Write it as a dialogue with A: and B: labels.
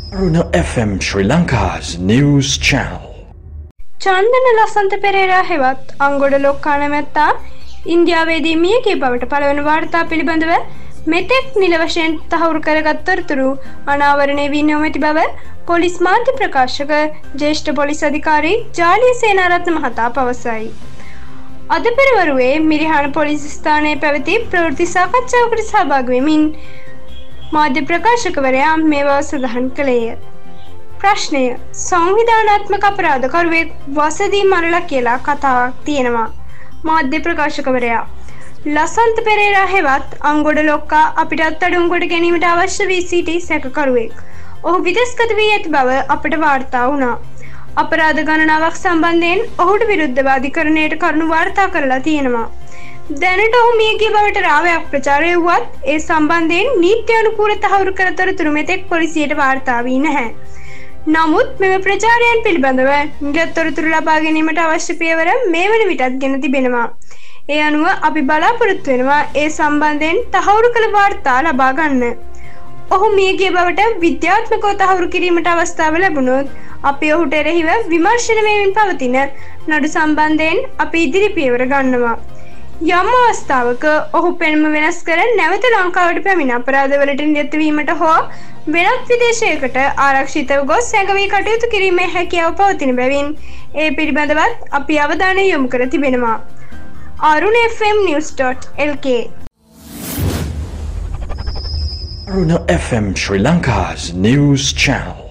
A: Aruna FM Sri Lanka's news channel.
B: Chandana Lasantha Perera හෙවත් අංගොඩ ලොක්කා නැමැත්තා ඉන්දියාවේදී මියගිය බවට පළවන වාර්තා පිළිබඳව මෙතෙක් නිල වශයෙන් තහවුරු කරගත් තොරතුරු අනාවරණය වී නොමැති බව පොලිස් මාධ්‍ය ප්‍රකාශක ජ්‍යෙෂ්ඨ පොලිස් අධිකාරී ජාලිය සේනාරත්න මහතා පවසයි. අද පෙරවරුවේ මිරිහාන පොලිස් ස්ථානයේ පැවති ප්‍රවෘත්ති සාකච්ඡාවකට සහභාගී වෙමින් මාධ්‍ය ප්‍රකාශකවරයා මේ බව සඳහන් කළේය. ප්‍රශ්නය සංවිධානාත්මක අපරාධකරුවෙක් වසදී මරලා කියලා කතාවක් තියෙනවා. මාධ්‍ය ප්‍රකාශකවරයා ලසන්ත පෙරේරා හෙවත් අංගොඩ ලොක්කා අපිට අත්අඩංගුවට ගැනීමට අවශ්‍ය වී සිටි සැකකරුවෙක්. ඔහු විදේශගත වී ඇති බව අපට වාර්තා වුණා. අපරාධ ගණනාවක් සම්බන්ධයෙන් ඔහුට විරුද්ධව අධිකරණයට කරුණු වාර්තා කරලා තියෙනවා. දැනට ඔහු මියගිය බවට රාවයක් ප්‍රචාරය වුවත් ඒ සම්බන්ධයෙන් නීති අනුකූල තහවුරු කර තොරතුරු මෙතෙක් පොලිසියට වාර්තා වී නැහැ. නමුත් මෙම ප්‍රචාරයන් පිළිබඳව නිරත තොරතුරු ලබා ගැනීමට අවශ්‍ය පියවර මේ වන විටත් ගෙන තිබෙනවා. ඒ අනුව අපි බලාපොරොත්තු වෙනවා ඒ සම්බන්ධයෙන් තහවුරු කළ වාර්තා ලබා ගන්න. ඔහු මියගිය බවට විද්‍යාත්මකව තහවුරු කිරීමට අවස්ථාව ලැබුණොත් අපි ඔහුට එරෙහිව විමර්ශන වෙමින් පවතින නඩු සම්බන්ධයෙන් අපි ඉදිරි පියවර ගන්නවා. යම් අවස්ථාවක ඔහු පෙනුම වෙනස් කර නැවත ලංකාවට පැමිණ අපරාධවලට නිරත වීමට හෝ වෙනත් විදේශයකට ආරක්ෂිතව ගොස් සැඟවී කටයුතු කිරීමේ හැකියාව පවතින බැවින් ඒ පිළිබඳවත් අපි අවධානය යොමු කර තිබෙනවා. arunafmnews.lk
A: Aruna FM Sri Lanka's news channel.